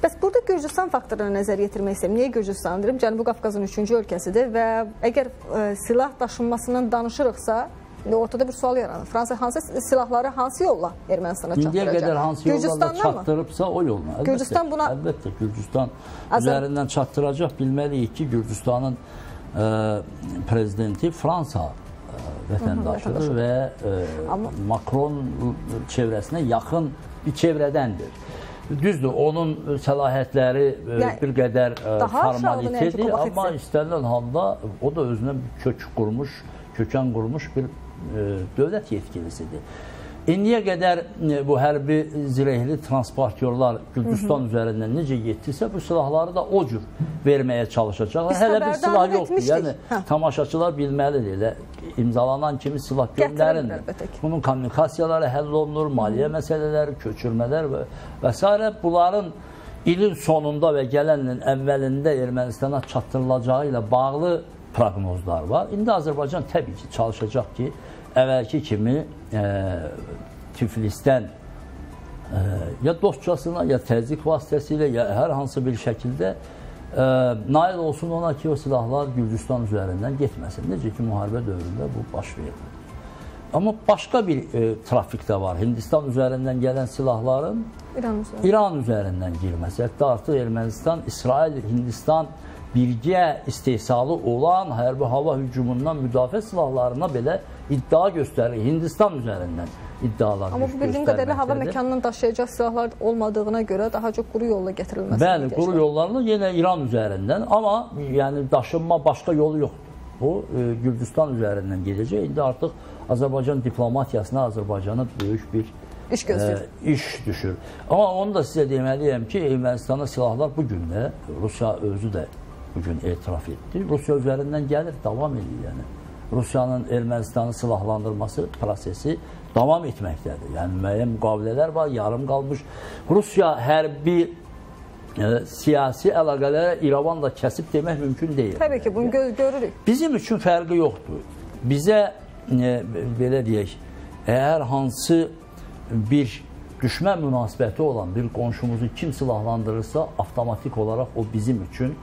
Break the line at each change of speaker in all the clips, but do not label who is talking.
Bəs burada Gürcüstan faktoruna nəzər yetirmək istəyirəm. Niyə Gürcüstan deyirəm? Cənubi Qafqazın 3-cü ölkəsidir və əgər silah daşınmasından danışırıqsa, ortada bir sual yaranır. Fransa hansı silahları hansı yolla Ermənistana çatdıracaq?
İndiyə qədər hansı yolla çatdırıbsa o yolla.
Gürcüstan buna...
Əlbəttə, Gürcüstan üzərindən çatdıracaq. Bilməliyik ki, Gürcüstanın prezidenti Fransa vətəndaşıdır və Makron çevrəsinə yaxın bir çevrədəndir. Düzdür, onun səlahiyyətləri bir qədər formalitedir, amma istənilən halda o da özünə kökən qurmuş bir dövlət yetkilisidir. İndiyə qədər bu hərbi zirehli transportyorlar Gürcüstan üzərindən necə getdirsə, bu silahları da o cür verməyə çalışacaqlar. Hələ bir silah yoxdur. Yəni, tamaşaçılar bilməlidir. Elə imzalanan kimi silah göndərindir. Bunun kommunikasiyaları həll olunur, maliyyə məsələləri, köçürmələr və s. Bunların ilin sonunda və gələn ilin əvvəlində Ermənistana çatdırılacağı ilə bağlı proqnozlar var. İndi Azərbaycan təbii ki, çalışacaq ki, əvvəlki kimi Tiflisdən ya dostcasına, ya təzyiq vasitəsilə, ya hər hansı bir şəkildə nail olsun ona ki, o silahlar Gürcüstan üzərindən getməsin. Necə ki, müharibə dövründə bu baş verir. Amma başqa bir trafik də var. Hindistan üzərindən gələn silahların İran üzərindən girməsi. Hətta artıq Ermənistan, İsrail, Hindistan birgə istehsalı olan hərbi hava hücumundan müdafiə silahlarına belə iddia göstərir. Hindistan üzərindən iddialar göstərməkdədir. Amma bu bildiyim qədərlə hava məkanından daşıyacaq silahlar olmadığına görə daha çox quru yolla gətirilməsi. Bəli, quru yollarla yenə İran üzərindən, amma yəni daşınma başqa yolu yoxdur. Bu Gürcüstan üzərindən gedəcək. İndi artıq Azərbaycan diplomatiyasına Azərbaycana böyük bir iş düşür. Amma onu da sizə deməliyəm ki, Ermənistana silahlar bugün də, Rusiya özü də bugün etiraf etdi. Rusiya üzərindən gəlir, davam edir. Yəni, Rusiyanın Ermənistanı silahlandırması prosesi davam etməkdədir. Yəni, müəyyən müqavilələr var, yarım qalmış. Rusiya hərbi siyasi əlaqələrə İrəvanla kəsib demək mümkün deyil.
Təbii ki, bunu görürük.
Bizim üçün fərqi yoxdur. Bizə, belə deyək, əgər hansı bir düşmən münasibəti olan bir qonşumuzu kim silahlandırırsa, avtomatik olaraq o bizim üçün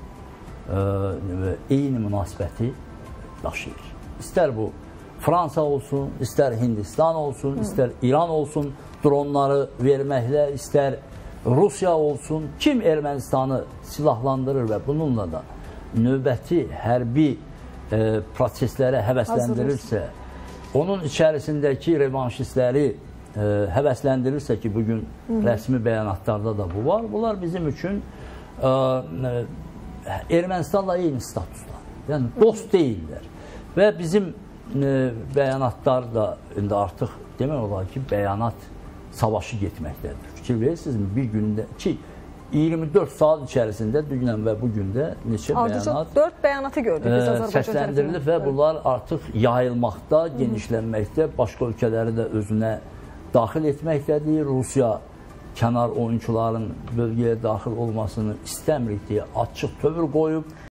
eyni münasibəti daşıyır. İstər bu Fransa olsun, istər Hindistan olsun, istər İran olsun, dronları verməklə, istər Rusiya olsun, kim Ermənistanı silahlandırır və bununla da növbəti hərbi proseslərə həvəsləndirirsə, onun içərisindəki revanşistləri həvəsləndirirsə ki, bugün rəsmi bəyanatlarda da bu var, bunlar bizim üçün Ermənistanla eyni statuslar. Yəni, dost deyirlər. Və bizim bəyanatlar da indi artıq demək olar ki, bəyanat savaşı getməkdədir. Fikir verirsinizmi? Bir gündə ki, 24 saat içərisində dünən və bugün də neçə bəyanat
4 bəyanatı gördük biz Azərbaycan
səsləndirilib və bunlar artıq yayılmaqda, genişlənməkdə, başqa ölkələri də özünə daxil etməkdədir. Rusiya kənar oyunçuların bölgəyə daxil olmasını istəmirik deyə açıq tövr qoyub.